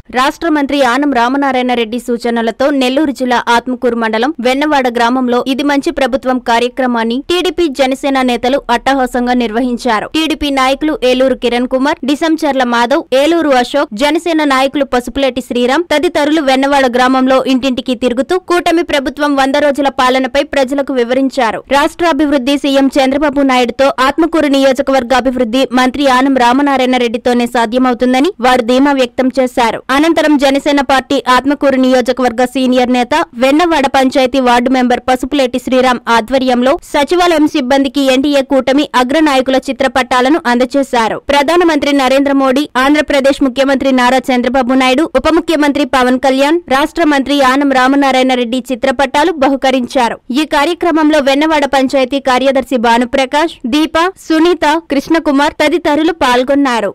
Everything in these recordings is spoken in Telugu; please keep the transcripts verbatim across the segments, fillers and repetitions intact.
రాష్ట్ర మంత్రి ఆనం రామనారాయణ రెడ్డి సూచనలతో నెల్లూరు జిల్లా ఆత్మకూరు మండలం వెన్నవాడ గ్రామంలో ఇది మంచి ప్రభుత్వం కార్యక్రమాన్ని టీడీపీ జనసేన నేతలు అట్టహాసంగా నిర్వహించారు. టీడీపీ నాయకులు ఏలూరు కిరణ్ కుమార్, డిసంచర్ల మాధవ్, ఏలూరు అశోక్, జనసేన నాయకులు పసుపులేటి శ్రీరామ్ తదితరులు వెన్నవాడ గ్రామంలో ఇంటింటికి తిరుగుతూ కూటమి ప్రభుత్వం వంద రోజుల పాలనపై ప్రజలకు వివరించారు. రాష్ట్రాభివృద్ధి సీఎం చంద్రబాబు నాయుడుతో ఆత్మకూరు నియోజకవర్గ అభివృద్ధి మంత్రి ఆనం రామనారాయణ రెడ్డితోనే సాధ్యమవుతుందని వారు ధీమా వ్యక్తం చేశారు. అనంతరం జనసేన పార్టీ ఆత్మకూరు నియోజకవర్గ సీనియర్ నేత వెన్నవాడ పంచాయతీ వార్డు మెంబర్ పసుపులేటి శ్రీరామ్ ఆధ్వర్యంలో సచివాలయం సిబ్బందికి ఎన్డీఏ కూటమి అగ్రనాయకుల చిత్రపటాలను అందజేశారు. ప్రధానమంత్రి నరేంద్ర మోడీ, ఆంధ్రప్రదేశ్ ముఖ్యమంత్రి నారా చంద్రబాబు నాయుడు, ఉప ముఖ్యమంత్రి పవన్ కళ్యాణ్, రాష్ట్ర మంత్రి ఆనం రామనారాయణ రెడ్డి చిత్రపటాలు బహుకరించారు. ఈ కార్యక్రమంలో వెన్నవాడ పంచాయతీ కార్యదర్శి భానుప్రకాష్, దీప, సునీత, కృష్ణకుమార్ తదితరులు పాల్గొన్నారు.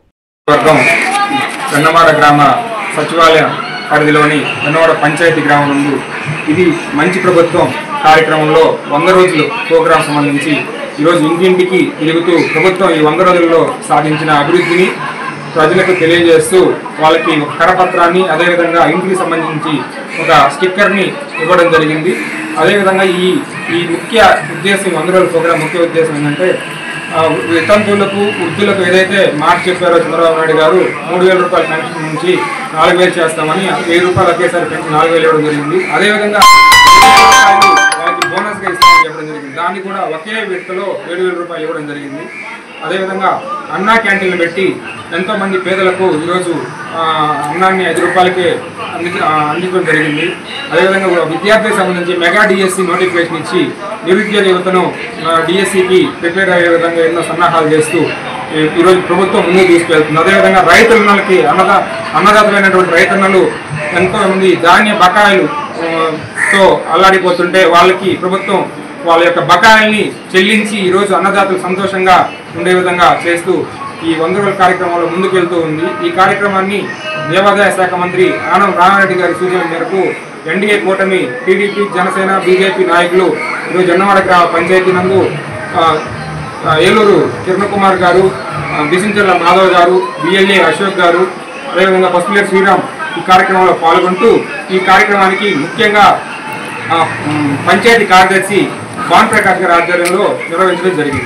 సచివాలయ పరిధిలోని వెన్నవాడ పంచాయతీ గ్రామం నందు ఇది మంచి ప్రభుత్వం కార్యక్రమంలో వంద రోజులు ప్రోగ్రాం సంబంధించి ఈరోజు ఇంటింటికి తిరుగుతూ ప్రభుత్వం ఈ వంద రోజుల్లో సాధించిన అభివృద్ధిని ప్రజలకు తెలియజేస్తూ వాళ్ళకి ఒక కరపత్రాన్ని అదేవిధంగా ఇంటికి సంబంధించి ఒక స్టిక్కర్ని ఇవ్వడం జరిగింది. అదేవిధంగా ఈ ఈ ముఖ్య ఉద్దేశం వంద రోజుల ప్రోగ్రాం ముఖ్య ఉద్దేశం ఏంటంటే వితంతువులకు వృద్ధులకు ఏదైతే మాట చెప్పారో చంద్రబాబు నాయుడు గారు మూడు వేల రూపాయల పెన్షన్ నుంచి నాలుగు వేలు చేస్తామని వెయ్యి రూపాయలు ఒకేసారి పెన్షన్ నాలుగు వేలు ఇవ్వడం జరిగింది. అదేవిధంగా వాళ్ళకి బోనస్గా ఇస్తామని చెప్పడం జరిగింది. దాన్ని కూడా ఒకే విడతలో ఏడు వేల రూపాయలు ఇవ్వడం జరిగింది. అదేవిధంగా అన్నా క్యాంటీన్లు పెట్టి ఎంతోమంది పేదలకు ఈరోజు అన్నాన్ని ఐదు రూపాయలకే అంది అందించడం జరిగింది. అదేవిధంగా విద్యార్థికి సంబంధించి మెగా డిఎస్సి నోటిఫికేషన్ ఇచ్చి నిరుద్యోగ యువతను డిఎస్సికి ప్రిపేర్ అయ్యే విధంగా ఎన్నో సన్నాహాలు చేస్తూ ఈరోజు ప్రభుత్వం ముందుకు తీసుకెళ్తుంది. అదేవిధంగా రైతులకి అన్నదా అన్నదాతలైనటువంటి రైతన్నలు ఎంతోమంది ధాన్య బకాయిలుతో అల్లాడిపోతుంటే వాళ్ళకి ప్రభుత్వం వాళ్ళ యొక్క బకాయిల్ని చెల్లించి ఈరోజు అన్నదాతలు సంతోషంగా ఉండే విధంగా చేస్తూ ఈ వంద రోజుల కార్యక్రమంలో ముందుకెళ్తూ ఉంది. ఈ కార్యక్రమాన్ని దేవాదాయ శాఖ మంత్రి ఆనం రామారెడ్డి గారి సూచనల మేరకు ఎన్డీఏ కూటమి టీడీపీ, జనసేన, బీజేపీ నాయకులు ఈరోజు జన్నవాడ గ్రామ పంచాయతీ నందు ఏలూరు కిరణ్ కుమార్ గారు, డిసంచర్ల మాధవ్ గారు, బిఎల్ఏ అశోక్ గారు, అదేవిధంగా పసుపులేటి శ్రీరామ్ ఈ కార్యక్రమంలో పాల్గొంటూ ఈ కార్యక్రమానికి ముఖ్యంగా పంచాయతీ కార్యదర్శి భానుప్రకాష్ గారి ఆధ్వర్యంలో నిర్వహించడం జరిగింది.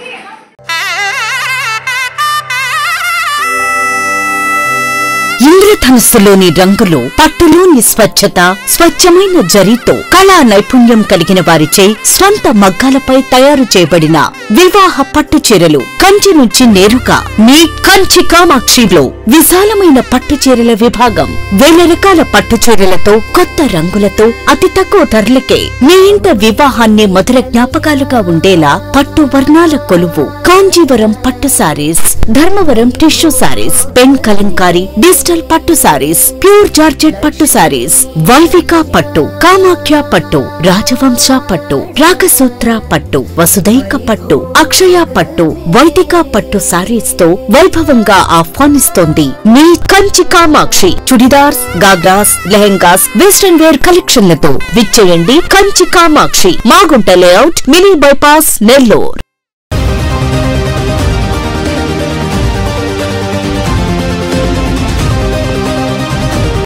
ఇంద్రధనుస్సులోని రంగులు, పట్టులోని స్వచ్ఛత, స్వచ్ఛమైన జరీతో కళా నైపుణ్యం కలిగిన వారిచే స్వంత మగ్గాలపై తయారు చేయబడిన వివాహ పట్టు చీరలు కంచి నుంచి నేరుగా మీ కంచి కామాక్షిలో విశాలమైన పట్టు చీరల విభాగం. వేల రకాల పట్టు చీరలతో కొత్త రంగులతో అతి తక్కువ ధరలకే మీ ఇంట వివాహాన్ని మధుర జ్ఞాపకాలుగా ఉండేలా పట్టు వర్ణాల కొలువు కాంజీవరం పట్టు saris, Dharmavaram tissue saris, pen Kalamkari, digital పట్టు సారీస్, ప్యూర్ జార్జెట్ పట్టు సారీస్, వైవిక పట్టు, కామాఖ్య పట్టు, రాజవంశ పట్టు, రాగసూత్ర పట్టు, వసుదైక పట్టు, అక్షయ పట్టు, వైదిక పట్టు సారీస్ తో వైభవంగా ఆహ్వానిస్తోంది మీ కంచి కామాక్షి. చుడిదార్స్, గాగ్రాస్, లెహెంగాస్, వెస్టర్న్ వేర్ కలెక్షన్లతో విచ్చేయండి Kanchi Kamakshi, Magunta layout, mini bypass, Nellore.